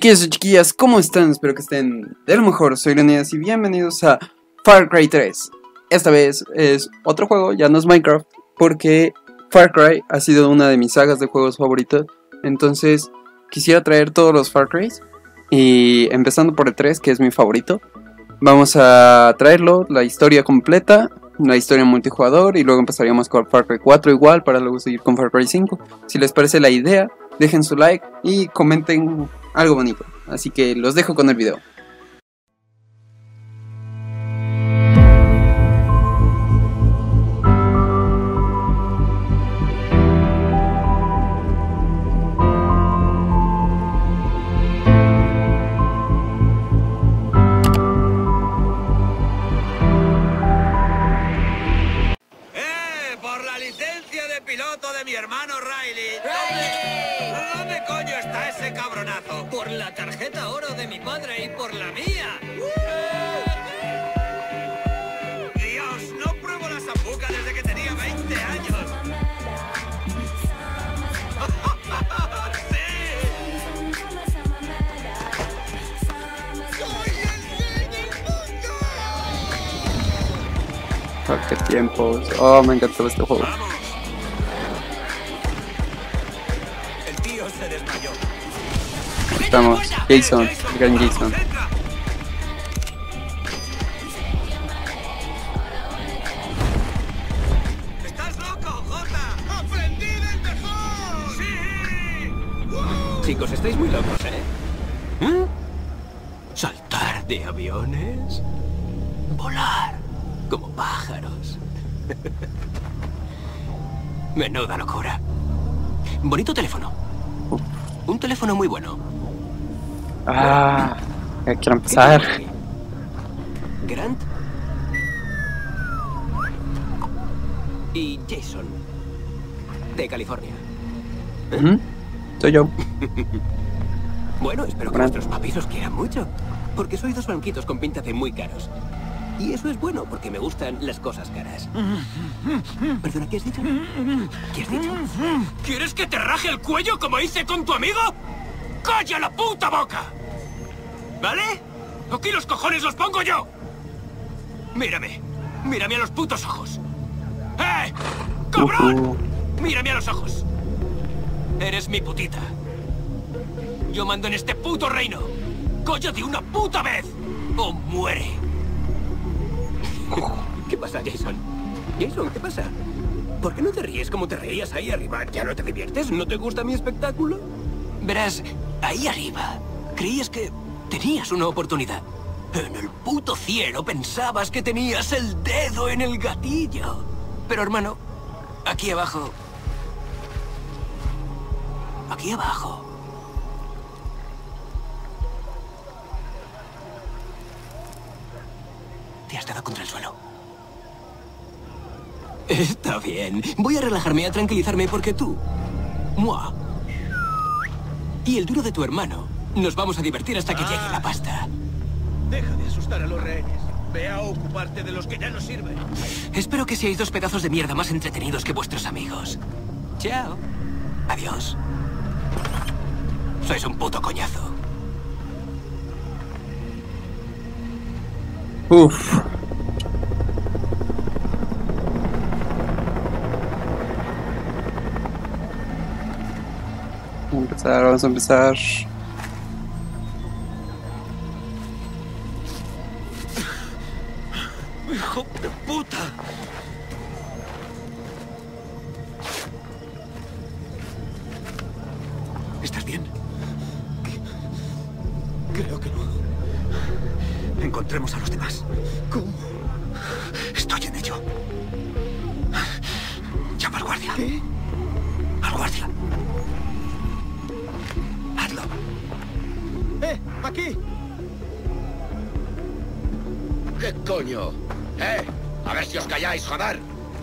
Chiquillos y chiquillas, ¿cómo están? Espero que estén de lo mejor. Soy Leonidas y bienvenidos a Far Cry 3. Esta vez es otro juego, ya no es Minecraft, porque Far Cry ha sido una de mis sagas de juegos favoritos. Entonces quisiera traer todos los Far Crys, y empezando por el 3, que es mi favorito. Vamos a traerlo, la historia completa, la historia multijugador, y luego empezaríamos con Far Cry 4 igual, para luego seguir con Far Cry 5. Si les parece la idea, dejen su like y comenten algo bonito. Así que los dejo con el video. ¡Por la licencia de piloto de mi hermano Riley! ¿Dónde coño está ese cabronazo? Por la tarjeta oro de mi padre y por la mía. Dios, no pruebo la sambuca desde que tenía 20 años. Oh, qué tiempos. Oh, me encantó este juego. ¡Vamos! El tío se desmayó. Estamos, Jason, el gran Jason. ¡Entra! ¡Estás loco, Jota! ¡Aprendí del mejor! ¡Sí! Chicos, estáis muy locos, ¿eh? ¿Saltar de aviones? ¿Volar como pájaros? Menuda locura. Bonito teléfono. Un teléfono muy bueno. Ah, ya quiero empezar. Grant y Jason, de California. Soy yo. Bueno, espero que Grant. vuestros papis os quieran mucho, porque sois dos blanquitos con pinta de muy caros. Y eso es bueno, porque me gustan las cosas caras. Perdona, ¿qué has dicho? ¿Qué has dicho? ¿Quieres que te raje el cuello como hice con tu amigo? ¡Calla la puta boca! ¿Vale? Aquí los cojones los pongo yo. Mírame. Mírame a los putos ojos. ¡Eh! ¡Cabrón! Mírame a los ojos. Eres mi putita. Yo mando en este puto reino. ¡Cóllate una puta vez! ¡O muere! ¿Qué pasa, Jason? Jason, ¿qué pasa? ¿Por qué no te ríes como te reías ahí arriba? ¿Ya no te diviertes? ¿No te gusta mi espectáculo? Verás, ahí arriba creías que tenías una oportunidad. En el puto cielo pensabas que tenías el dedo en el gatillo. Pero, hermano, aquí abajo... Aquí abajo... te has dado contra el suelo. Está bien. Voy a relajarme, a tranquilizarme, porque tú... ¡Mua! Y el duro de tu hermano. Nos vamos a divertir hasta que llegue la pasta. Deja de asustar a los rehenes. Ve a ocuparte de los que ya no sirven. Espero que seáis dos pedazos de mierda más entretenidos que vuestros amigos. Chao. Adiós. Sois un puto coñazo. Uff. Vamos a empezar. ¡Hijo de puta! ¿Estás bien? Creo que no. Encontremos a los demás. ¿Cómo? Estoy en ello. Llama al guardia. ¿Qué? Al guardia. Hazlo. ¡Aquí! ¿Qué coño? A ver si os calláis, joder.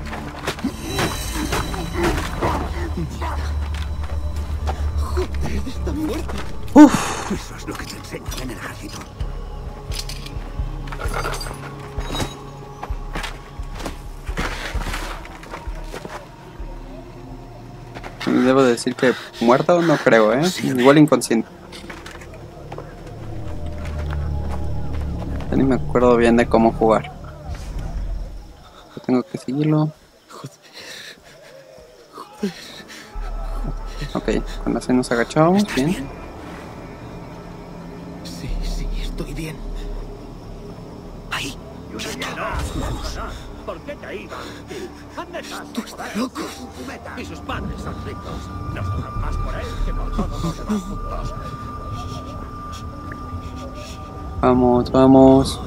¡Joder, está muerto! Eso es lo que te enseñan en el ejército. Debo decir que muerto no creo, Sí, igual inconsciente. Ya ni me acuerdo bien de cómo jugar. Yo tengo que seguirlo. Ok, con la C nos agachamos. ¿Estás Bien. bien? Sí, estoy bien. Ahí. Vamos. ¿Por qué te ibas? ¿Dónde estás? Tú estás loco. Y sus padres son ricos. No sabrán más por él que por todos los demás juntos. Vamos, vamos.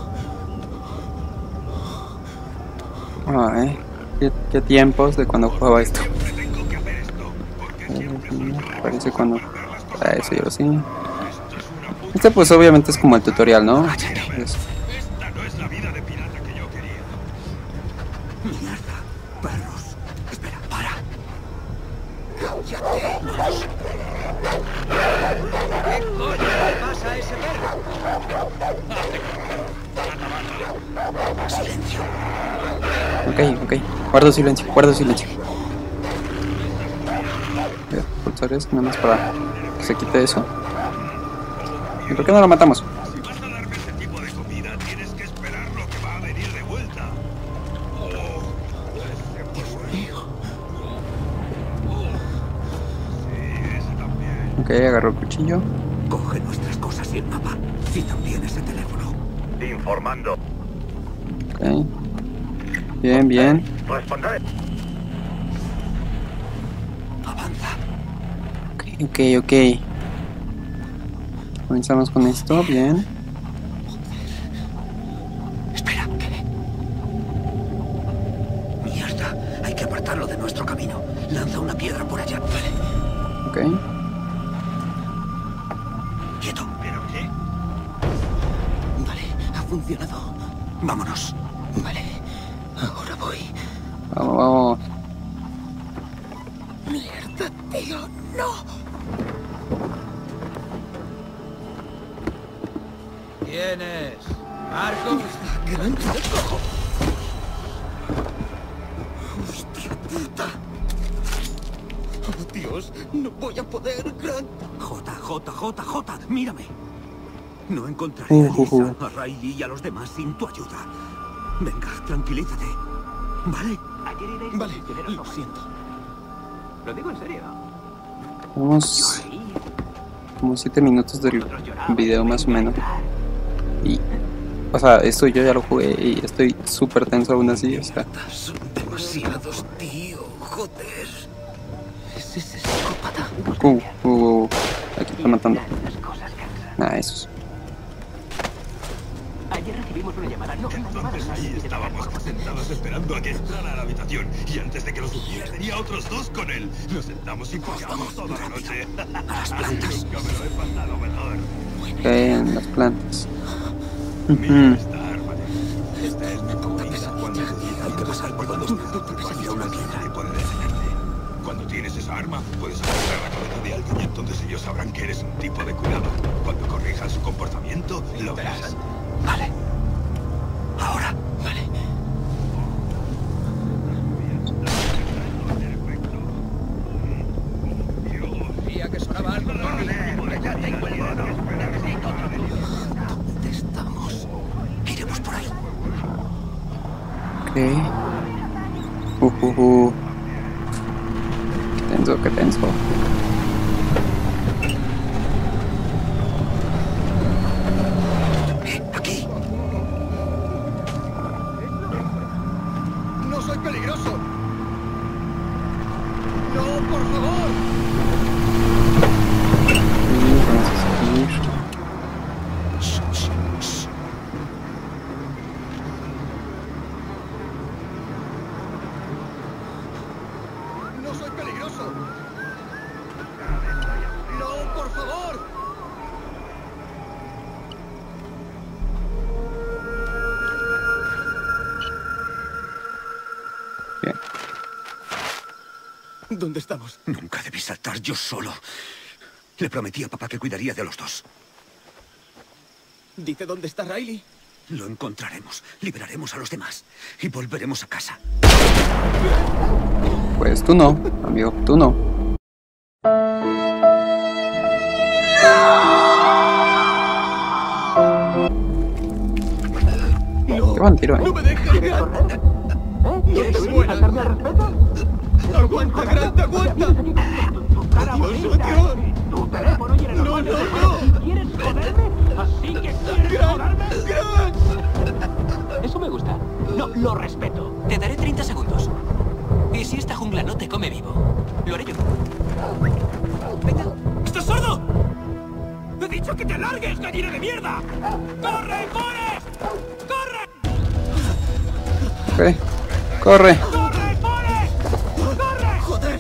Ay, qué tiempos de cuando jugaba esto. Tengo que hacer esto. Porque Parece cuando... eso yo lo sé. Este pues obviamente es como el tutorial, ¿no? Es- esta no es la vida de pirata que yo quería. Mierda. Perros. Espera, para. Cállate. Vamos. ¿Qué coño le pasa a ese perro? Silencio. Ok. Guardo silencio. Voy a pulsar eso nada más para que se quite eso. ¿Y por qué no lo matamos? Si vas a darme ese tipo de comida, tienes que esperar lo que va a venir de vuelta. Sí, ese también. Ok, agarro el cuchillo. Coge nuestras cosas y el mapa. Y también ese teléfono. Informando. Ok. Bien. Responderé. Avanza. Ok. Comenzamos con esto, bien. Espera. ¿Qué? Mierda. Hay que apartarlo de nuestro camino. Lanza una piedra por allá. Vale. Ok. Quieto. ¿Pero qué? Vale. Ha funcionado. Vámonos. Vale. Ahora voy. Vamos. Mierda, tío. No. ¿Quién es? ¿Marcos? Gran cojo. Hostia puta. Oh, Dios, no voy a poder, Grant. J, mírame. No encontraré a Lisa, a Riley y a los demás sin tu ayuda. Venga, tranquilízate. ¿Vale? Vale, lo siento. Lo digo en serio. Vamos como 7 minutos del video más o menos. Y, o sea, esto yo ya lo jugué y estoy súper tenso aún así, o sea. Son demasiados, tío. Joder. Es ese psicópata. Aquí está matando. Esos. Ayer recibimos una llamada. No, Entonces ahí estábamos sentados esperando a que entrara a la habitación. Y antes de que lo supiera, tenía otros dos con él. Nos sentamos y jugamos toda la noche. A las plantas. Nunca me lo he pasado mejor. Ok, en las plantas. Mira esta arma. Esta es mi favorita. Cuando Hay que pasar por donde está. y una piedra que puede detenerte. Cuando tienes esa arma, puedes agarrar la cabeza de alguien y entonces ellos sabrán que eres un tipo de cuidado. Cuando corrijas su comportamiento, lo verás. Vale. Ahora. Vale. Sabía que sonaba algo. Ya tengo el mono. Necesito otro. ¿Dónde estamos? Iremos por ahí. Ok. Qué tenso. Aquí. ¡No soy peligroso! ¡No, por favor! Vamos a seguir. ¡No soy peligroso! ¡No, por favor! Bien. ¿Dónde estamos? Nunca debí saltar yo solo. Le prometí a papá que cuidaría de los dos. ¿Dice dónde está Riley? Lo encontraremos, liberaremos a los demás y volveremos a casa. Pues tú no, amigo, tú no. buen tiro, ¡No me dejes! ¿Quieres correr? ¿Quieres subir y faltarme al respeto? ¡Aguanta, Grant, aguanta! Tu cara ¡Dios, bonita. Dios! Tu teléfono y en el No, armario no, de no. juguetes. ¿Quieres joderme? ¿Así que quieres joderme? ¡Grant! Eso me gusta. No, lo respeto. Te daré 30 segundos. ¿Y si esta jungla no te come vivo? Lo haré yo. Venga. ¿Estás sordo? ¡He dicho que te largues, gallina de mierda! ¡Corre, Forrest! ¡Corre! Ok. Corre. ¡Corre, Forrest! ¡Corre! ¡Joder!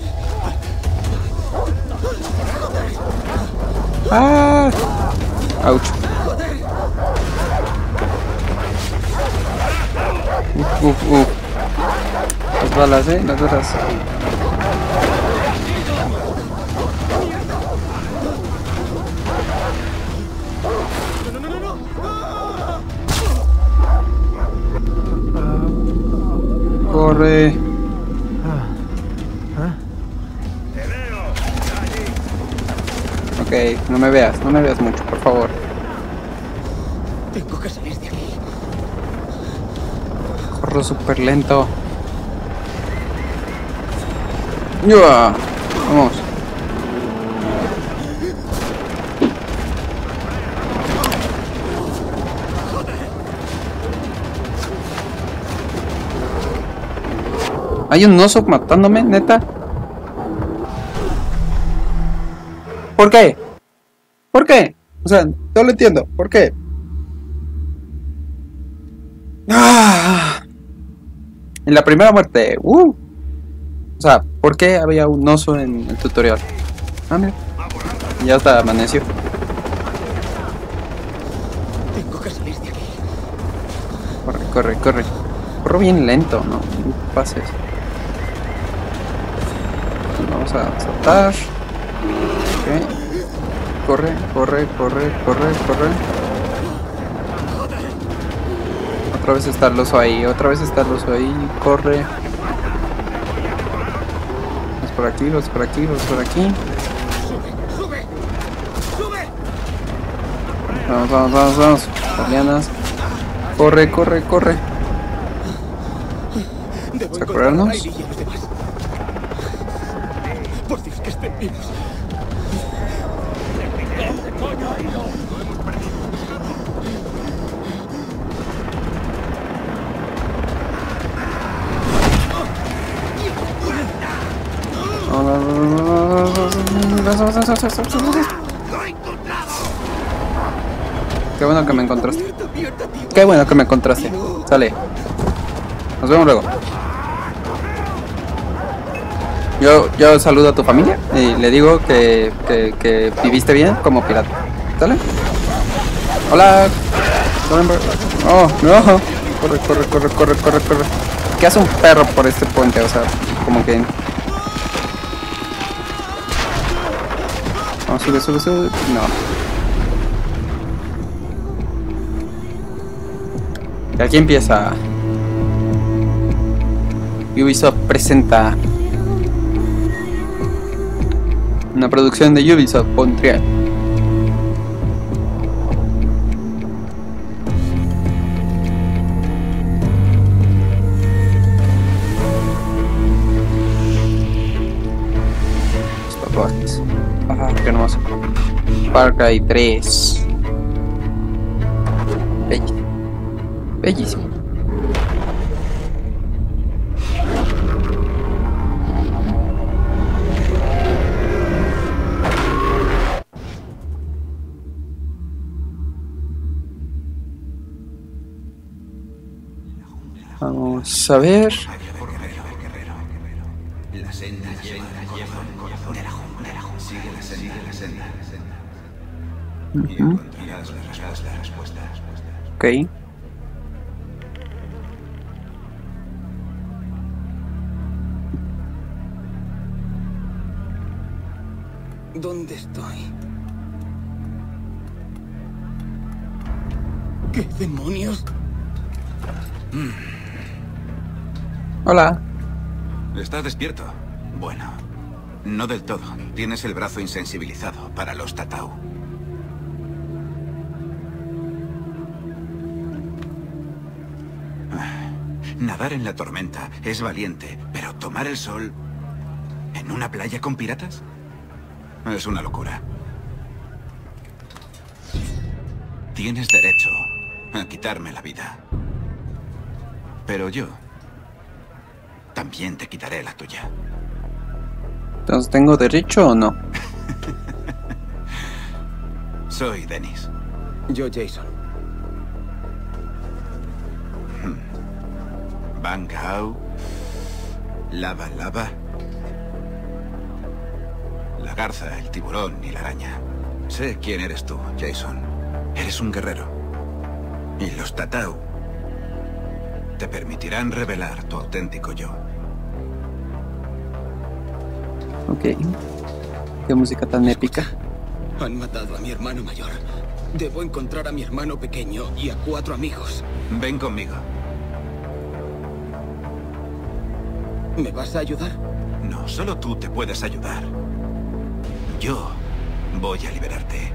Ah. Ouch. Uf. Las balas, las balas. Corre. Ok, no me veas mucho, por favor. Tengo que salir de aquí. Corro súper lento. ¡Ya! Vamos. ¿Hay un oso matándome, neta? ¿Por qué? ¿Por qué? O sea, no lo entiendo. ¿Por qué? ¡Ah! En la primera muerte. O sea, ¿por qué había un oso en el tutorial? Ah, mira. Ya hasta amaneció. Tengo que salir de aquí. Corre. Corro bien lento, ¿no? No pases. Vamos a saltar. Ok. Corre. Otra vez está el oso ahí. Corre. Vamos por aquí. ¡Sube! Vamos. Lianas. Corre. Debo ¿Se acuerdan? encontrar a Riley y a los demás. Por Dios, que estén vivos. Qué bueno que me encontraste. Sale. Nos vemos luego. Yo saludo a tu familia y le digo que viviste bien como pirata. ¿Sale? Hola. Oh, no. Corre. ¿Qué hace un perro por este puente? O sea, como que... Vamos, sube. No. Y aquí empieza. Ubisoft presenta una producción de Ubisoft Montreal. Los tatuajes. Ah, qué hermoso. Far Cry 3. Bellísimo. Vamos a ver. La senda lleva el corazón de la jungla. Sigue la senda. Y encontrarás la respuesta. Ok. ¿Dónde estoy? ¿Qué demonios? Hola. ¿Estás despierto? Bueno, no del todo. Tienes el brazo insensibilizado para los tatau. Nadar en la tormenta es valiente, pero tomar el sol en una playa con piratas es una locura. Tienes derecho a quitarme la vida. Pero yo también te quitaré la tuya. Entonces, ¿tengo derecho o no? Soy Dennis. Yo, Jason. Van Gogh. Lava Lava. La garza, el tiburón y la araña. Sé quién eres tú, Jason. Eres un guerrero. Y los Tatau te permitirán revelar tu auténtico yo. Ok. Qué música tan épica. Han matado a mi hermano mayor. Debo encontrar a mi hermano pequeño y a 4 amigos. Ven conmigo. ¿Me vas a ayudar? No, solo tú te puedes ayudar. Yo voy a liberarte.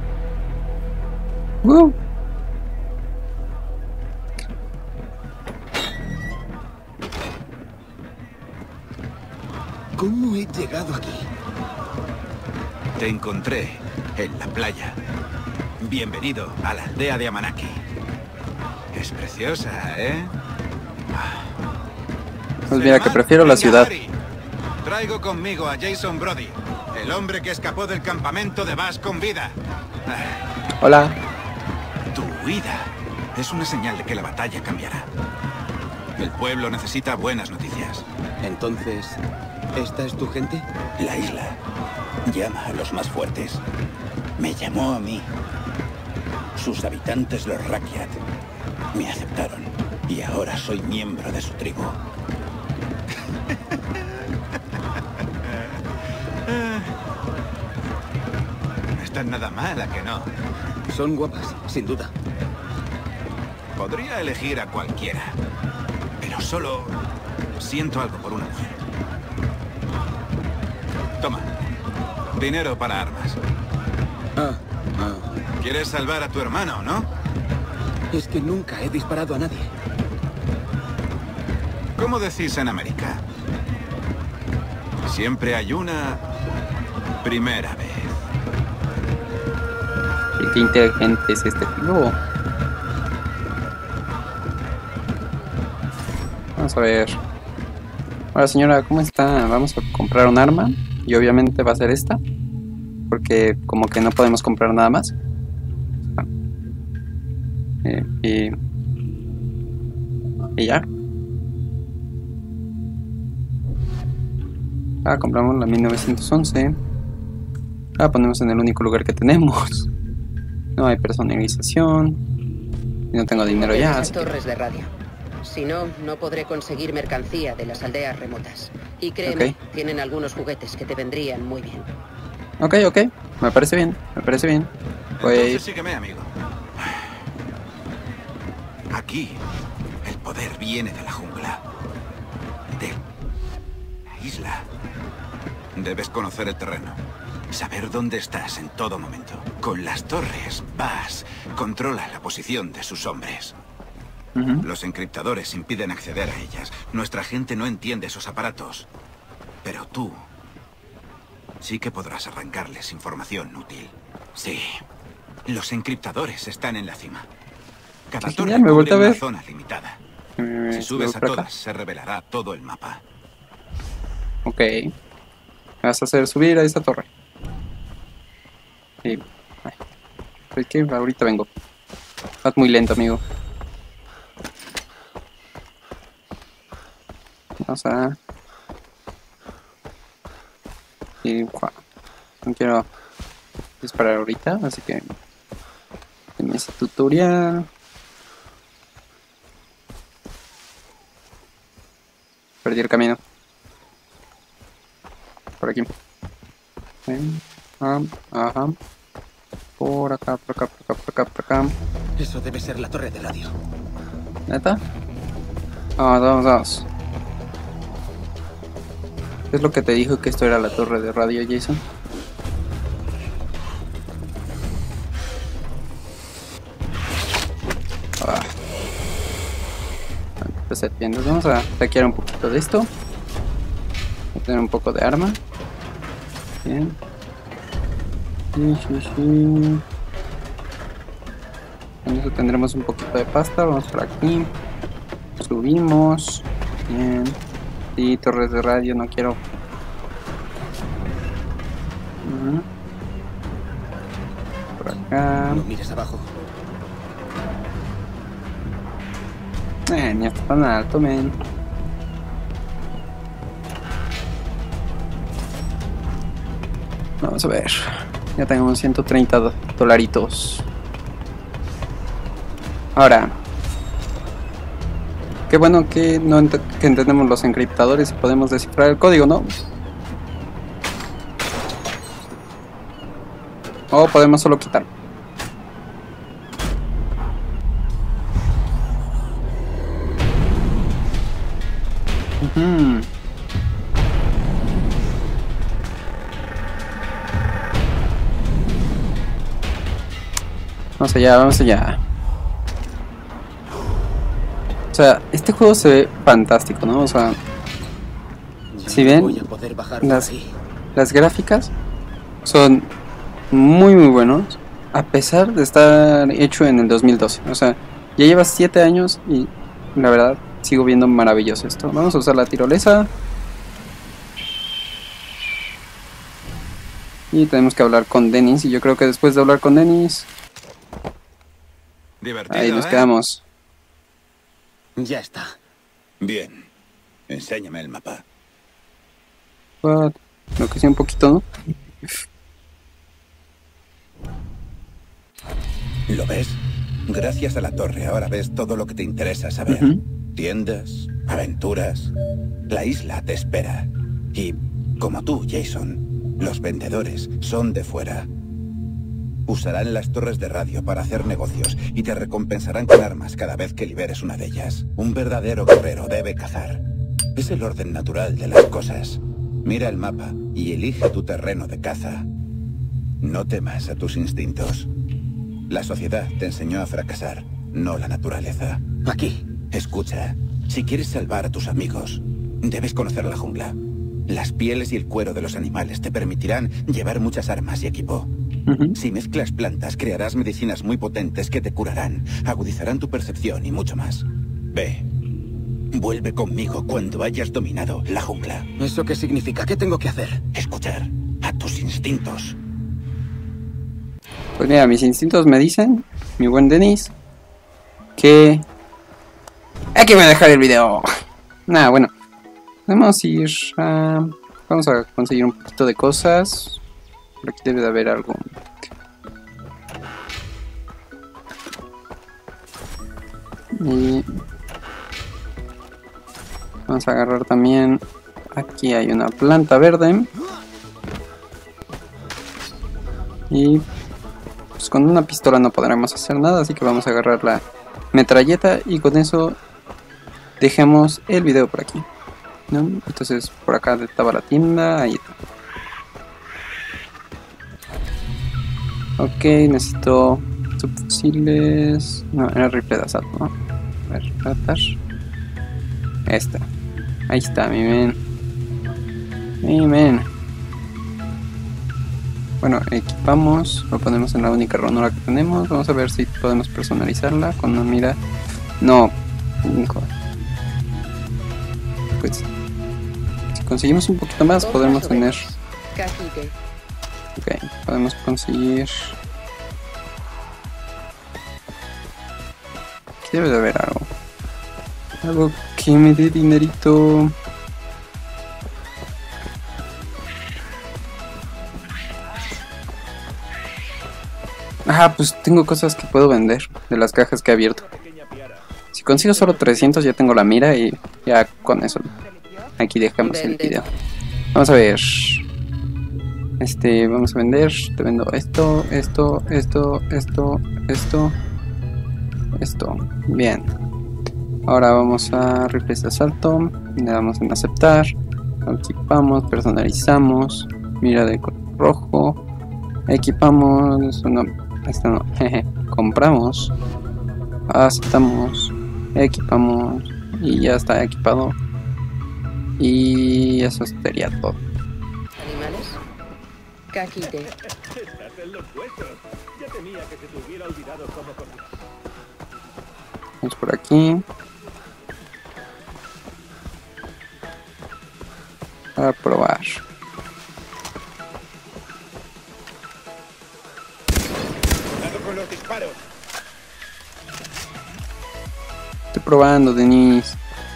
¿Cómo he llegado aquí? Te encontré en la playa. Bienvenido a la aldea de Amanaki. Es preciosa, ¿eh? Pues mira que prefiero la ciudad. Harry. Traigo conmigo a Jason Brody, el hombre que escapó del campamento de Bass con vida. Hola. Tu huida es una señal de que la batalla cambiará. El pueblo necesita buenas noticias. Entonces, ¿esta es tu gente? La isla llama a los más fuertes. Me llamó a mí. Sus habitantes, los Rakyat, me aceptaron y ahora soy miembro de su tribu. No está nada mal, ¿a que no? Son guapas, sin duda. Podría elegir a cualquiera, pero solo siento algo por una mujer. Toma, dinero para armas. ¿Quieres salvar a tu hermano, no? Es que nunca he disparado a nadie. ¿Cómo decís en América? Siempre hay una primera vez. ¿Y qué inteligente es este tío? Vamos a ver. Hola señora, ¿cómo está? Vamos a comprar un arma. Y obviamente va a ser esta. Porque como que no podemos comprar nada más. Y ya. Compramos la 1911. Ponemos en el único lugar que tenemos. No hay personalización. Y no tengo dinero ya. Las torres de radio. Si no, no podré conseguir mercancía de las aldeas remotas. Y créeme, tienen algunos juguetes que te vendrían muy bien. Ok. Me parece bien. Pues... Entonces sígueme, amigo. Aquí, el poder viene de la jungla. De la isla. Debes conocer el terreno. Saber dónde estás en todo momento. Con las torres, Bass controla la posición de sus hombres. Los encriptadores impiden acceder a ellas. Nuestra gente no entiende esos aparatos. Pero tú sí que podrás arrancarles información útil. Sí. Los encriptadores están en la cima. Cada torre cubre una zona limitada. Si subes a todas, se revelará todo el mapa. Ok. Me vas a hacer subir a esa torre. Sí. Es que ahorita vengo. Vas muy lento, amigo. Vamos a... Y... No quiero disparar ahorita, así que... En ese tutorial... Perdí el camino. Por aquí. Ajá. Por acá. Eso debe ser la torre de radio. ¿Neta? Vamos. ¿Qué es lo que te dijo que esto era la torre de radio, Jason? set. Bien, entonces vamos a saquear un poquito de esto. Voy a tener un poco de arma. Bien. Sí. Con eso tendremos un poquito de pasta. Vamos por aquí. Subimos. Bien. Sí, torres de radio, no quiero. Por acá. No mires abajo. Ni está tan alto, men. Vamos a ver. Ya tenemos 130 dolaritos. Ahora. Qué bueno que que entendemos los encriptadores y podemos descifrar el código, ¿no? O podemos solo quitar. Vamos allá. O sea, este juego se ve fantástico, ¿no? O sea, si ven, las gráficas son muy buenos, a pesar de estar hecho en el 2012. O sea, ya lleva 7 años y la verdad sigo viendo maravilloso esto. Vamos a usar la tirolesa. Y tenemos que hablar con Dennis. Y yo creo que después de hablar con Dennis, divertido, ahí nos quedamos. Ya está. Bien. Enséñame el mapa. What? Lo que sí un poquito, ¿no? ¿Lo ves? Gracias a la torre ahora ves todo lo que te interesa saber. Tiendas, aventuras. La isla te espera. Y, como tú, Jason, los vendedores son de fuera. Usarán las torres de radio para hacer negocios y te recompensarán con armas cada vez que liberes una de ellas. Un verdadero guerrero debe cazar. Es el orden natural de las cosas. Mira el mapa y elige tu terreno de caza. No temas a tus instintos. La sociedad te enseñó a fracasar, no la naturaleza. Aquí. Escucha, si quieres salvar a tus amigos, debes conocer la jungla. Las pieles y el cuero de los animales te permitirán llevar muchas armas y equipo. Si mezclas plantas, crearás medicinas muy potentes que te curarán, agudizarán tu percepción y mucho más. Ve. Vuelve conmigo cuando hayas dominado la jungla. ¿Eso qué significa? ¿Qué tengo que hacer? Escuchar a tus instintos. Pues mira, mis instintos me dicen, mi buen Dennis, que hay que dejar el video. Nada, bueno. Vamos a ir a... Vamos a conseguir un poquito de cosas. Por aquí debe de haber algo. Y... vamos a agarrar también... Aquí hay una planta verde. Y... pues con una pistola no podremos hacer nada, así que vamos a agarrar la metralleta y con eso dejemos el video por aquí, ¿no? Entonces por acá estaba la tienda, ahí está. Ok, necesito subfusiles. No, era rifle de asalto, ¿no? A ver, tratar. Esta. Ahí está, mi men. Mi men. Bueno, equipamos, lo ponemos en la única ranura que tenemos. Vamos a ver si podemos personalizarla con una mira. No, pues si conseguimos un poquito más podremos tener. Ok, podemos conseguir. Aquí debe de haber algo. Algo que me dé dinerito. Ah, pues tengo cosas que puedo vender de las cajas que he abierto. Si consigo solo 300 ya tengo la mira y ya con eso aquí dejamos el video. Vamos a ver. Vamos a vender. Te vendo esto. Bien. Ahora vamos a rifles de asalto. Le damos en aceptar. Lo equipamos, personalizamos. Mira de color rojo. Equipamos. No. Esto no, compramos, aceptamos, equipamos, y ya está equipado. Y eso sería todo. ¿Animales? Kakite. Estás en los huesos. Ya temía que se te hubiera olvidado cómo correr. Vamos por aquí. A probar. Cuidado con los disparos. Estoy probando, Denise.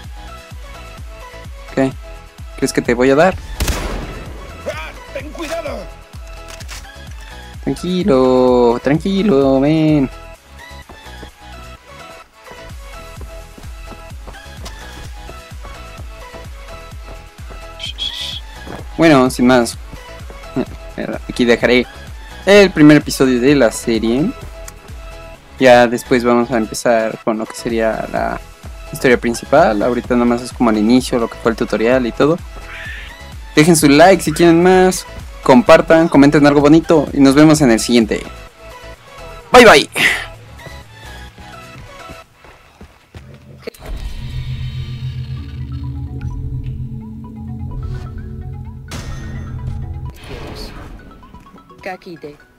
¿Qué? ¿Crees que te voy a dar? ¡Ah! ¡Ten cuidado! Tranquilo, tranquilo, ven. Bueno, sin más, aquí dejaré el primer episodio de la serie. Ya después vamos a empezar con lo que sería la historia principal. Ahorita nada más es como al inicio, lo que fue el tutorial y todo. Dejen su like si quieren más. Compartan, comenten algo bonito. Y nos vemos en el siguiente. Bye bye. Kakite.